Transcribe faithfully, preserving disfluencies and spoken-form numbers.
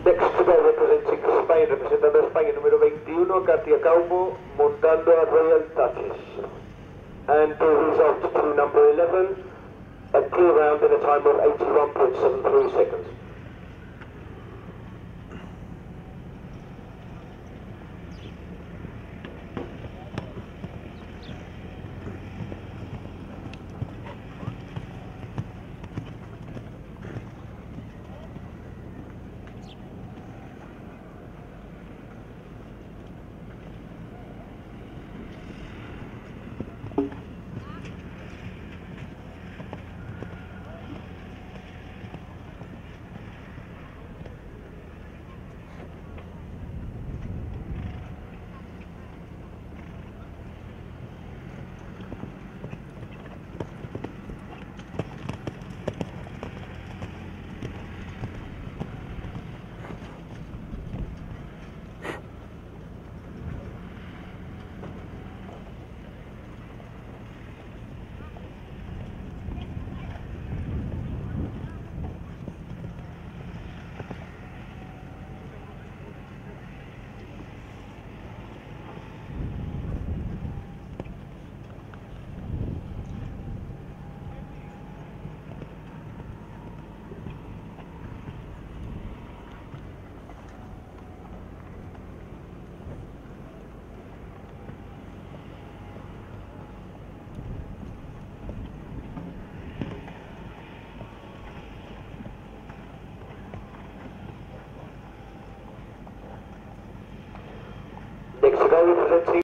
Next to go representing Spain, representando a España, número veintiuno, Katia Calvo, montando a Royal Duchess. And the result to number eleven, a clear round in a time of eighty-one point seven three seconds. Next to go representing